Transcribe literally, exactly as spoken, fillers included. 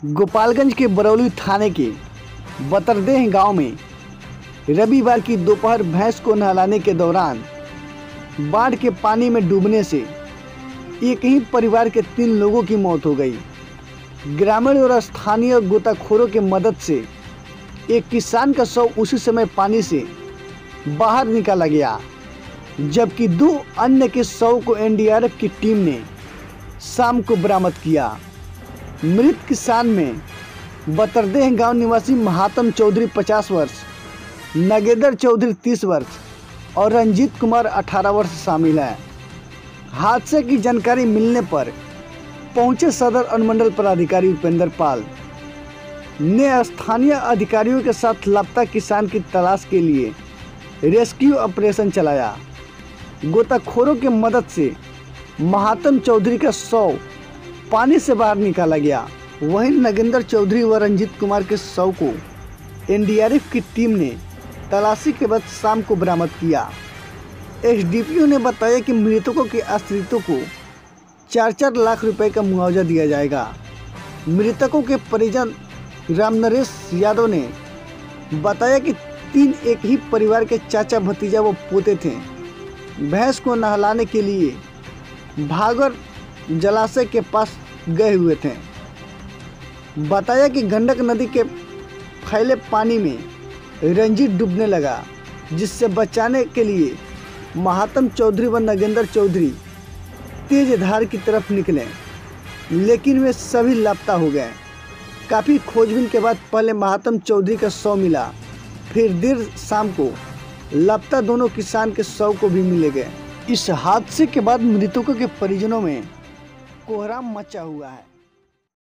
गोपालगंज के बरौली थाने के बतरदेह गांव में रविवार की दोपहर भैंस को नहलाने के दौरान बाढ़ के पानी में डूबने से एक ही परिवार के तीन लोगों की मौत हो गई। ग्रामीण और स्थानीय गोताखोरों की मदद से एक किसान का शव उसी समय पानी से बाहर निकाला गया, जबकि दो अन्य के शव को एन डी आर एफ की टीम ने शाम को बरामद किया। मृत किसान में बतरदेह गांव निवासी महात्म चौधरी पचास वर्ष, नगेंद्र चौधरी तीस वर्ष और रंजीत कुमार अठारह वर्ष शामिल हैं। हादसे की जानकारी मिलने पर पहुंचे सदर अनुमंडल पदाधिकारी उपेंद्र पाल ने स्थानीय अधिकारियों के साथ लापता किसान की तलाश के लिए रेस्क्यू ऑपरेशन चलाया। गोताखोरों की मदद से महात्म चौधरी का शव पानी से बाहर निकाला गया। वहीं नगेंद्र चौधरी व रंजीत कुमार के शव को एन डी आर एफ की टीम ने तलाशी के बाद शाम को बरामद किया। एस डी पी ओ ने बताया कि मृतकों के आश्रितों को चार चार लाख रुपए का मुआवजा दिया जाएगा। मृतकों के परिजन रामनरेश यादव ने बताया कि तीन एक ही परिवार के चाचा भतीजा व पोते थे। भैंस को नहलाने के लिए भागर जलाशय के पास गए हुए थे। बताया कि गंडक नदी के फैले पानी में रंजीत डूबने लगा, जिससे बचाने के लिए महात्म चौधरी व नगेंद्र चौधरी तेज धार की तरफ निकले, लेकिन वे सभी लापता हो गए। काफ़ी खोजबीन के बाद पहले महात्म चौधरी का शव मिला, फिर देर शाम को लापता दोनों किसान के शव को भी मिले गए। इस हादसे के बाद मृतकों के परिजनों में कोहराम मचा हुआ है।